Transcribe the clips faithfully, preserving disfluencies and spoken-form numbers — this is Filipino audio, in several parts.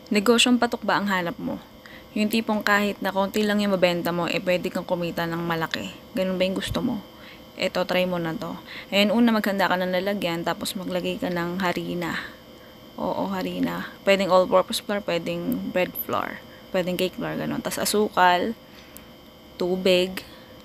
Negosyong patok ba ang hanap mo? Yung tipong kahit na konti lang yung mabenta mo, eh pwede kang kumita ng malaki. Ganun ba yung gusto mo? Eto, try mo na to. Ayun, una maghanda ka ng lalagyan, tapos maglagay ka ng harina. Oo, harina. Pwedeng all-purpose flour, pwedeng bread flour, pwedeng cake flour, ganun. Tapos asukal, tubig.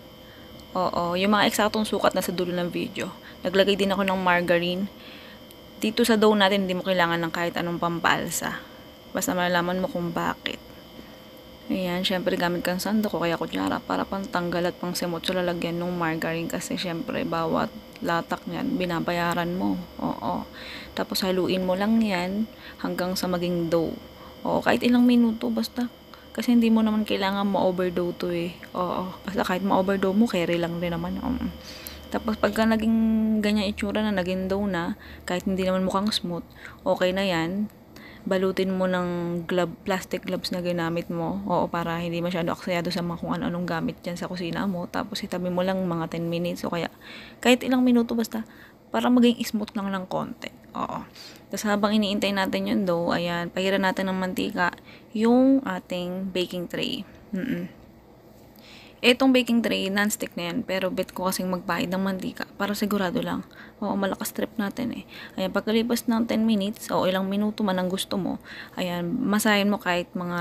Oo, yung mga eksaktong sukat na sa dulo ng video. Naglagay din ako ng margarine. Dito sa dough natin, hindi mo kailangan ng kahit anong pampalsa. Basta malalaman mo kung bakit. Ayan, syempre gamit kang sandok o kaya kutsara para pantanggal at pang semot sa lalagyan ng margarine kasi syempre bawat latak niyan binabayaran mo. Oo. Tapos haluin mo lang yan hanggang sa maging dough. Oo, kahit ilang minuto basta. Kasi hindi mo naman kailangan ma-overdough to eh. Oo, basta kahit ma-overdough mo, carry lang din naman. Um. Tapos pagka naging ganyan itsura na, naging dough na, kahit hindi naman mukhang smooth, okay na yan. Balutin mo ng glove, plastic gloves na ginamit mo. Oo, para hindi masyado aksayado sa mga kung ano-anong gamit dyan sa kusina mo. Tapos itabi mo lang mga ten minutes o kaya kahit ilang minuto basta para maging smooth lang ng konti. Oo. Tapos habang iniintay natin yung dough, ayan, pahiran natin ng mantika yung ating baking tray. Mm-mm. Etong baking tray, non-stick na yan. Pero bet ko kasing magpahid ng mantika para sigurado lang. Oo, malakas trip natin eh. Ayan, pagkalipas ng ten minutes o ilang minuto man ang gusto mo, ayan, masahin mo kahit mga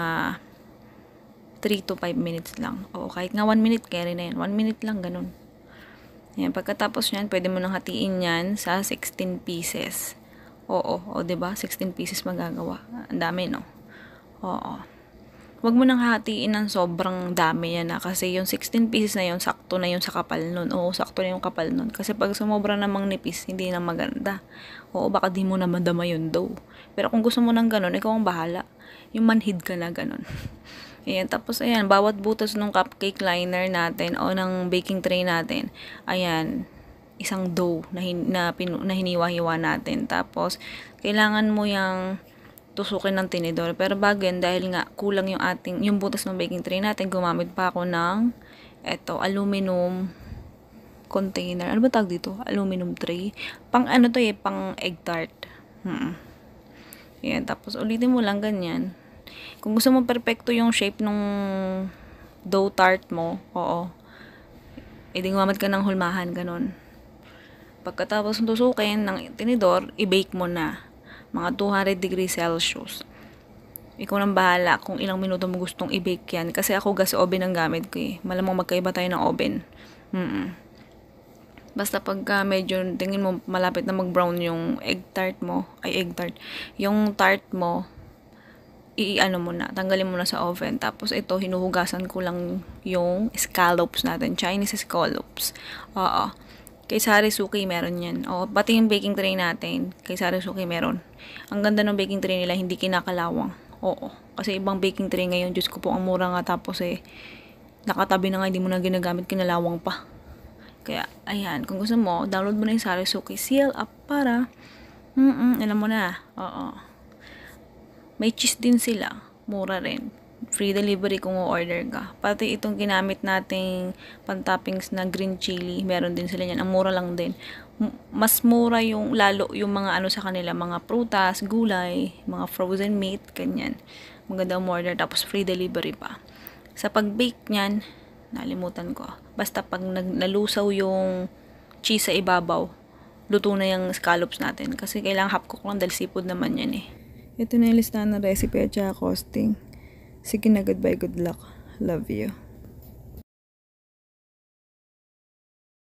three to five minutes lang. Oo, kahit nga one minute, carry na yan. one minute lang, ganun. Ayan, pagkatapos yan, pwede mo nang hatiin yan sa sixteen pieces. Oo, o, diba? sixteen pieces magagawa. Ang dami, no? Oo. Huwag mo nang hatiin ng sobrang dami yan na kasi yung sixteen pieces na yun, sakto na yun sa kapal nun. Oo, sakto na yung kapal nun. Kasi pag sumobra namang nipis, hindi na maganda. Oo, baka di mo na madama yung dough. Pero kung gusto mo ng ganun, ikaw ang bahala. Yung manhid ka na ganun. Ayan, tapos ayan, bawat butas ng cupcake liner natin o ng baking tray natin, ayan, isang dough na, hin- na, pinu- na hiniwa-hiwa natin. Tapos, kailangan mo yung tusukin ng tinidor. Pero bago yan, dahil nga kulang yung ating, yung butas ng baking tray natin, gumamit pa ako ng, eto, aluminum container. Ano ba tawag dito? Aluminum tray. Pang ano to eh, pang egg tart. Hmm. Yan, tapos ulitin mo lang ganyan. Kung gusto mo perfecto yung shape nung dough tart mo, oo, edi gumamit ka ng hulmahan, ganun. Pagkatapos tusukin ng tinidor, i-bake mo na. Mga two hundred degrees Celsius. Ikaw nang bahala kung ilang minuto mo gustong i-bake yan. Kasi ako gas oven ang gamit ko eh. Malamang magkaiba tayo ng oven. Mm-mm. Basta pagka medyo tingin mo malapit na mag-brown yung egg tart mo, ay egg tart, yung tart mo, i-ano mo na, tanggalin mo na sa oven. Tapos ito, hinuhugasan ko lang yung scallops natin, Chinese scallops. Oo. Kay Sarisuki meron yan. O, pati yung baking tray natin, kay Sarisuki meron. Ang ganda ng baking tray nila, hindi kinakalawang. Oo. Kasi ibang baking tray ngayon, Diyos ko po, ang mura nga tapos eh, nakatabi na nga, hindi mo na ginagamit, kinalawang pa. Kaya, ayan, kung gusto mo, download mo na yung Sarisuki Seal Up para, mm alam mo na. Oo. May cheese din sila. Mura rin. Free delivery kung o-order ka. Pati itong ginamit nating pantoppings na green chili, meron din sila yan. Ang mura lang din. Mas mura yung, lalo yung mga ano sa kanila, mga prutas, gulay, mga frozen meat, ganyan. Maganda umorder, tapos free delivery pa. Sa pag-bake niyan, nalimutan ko. Basta pag nalusaw yung cheese sa ibabaw, luto na yung scallops natin. Kasi kailangan half cook lang dahil seafood naman yan eh. Ito na yung listahan ng recipe at saka costing. Sige na, goodbye, good luck. Love you.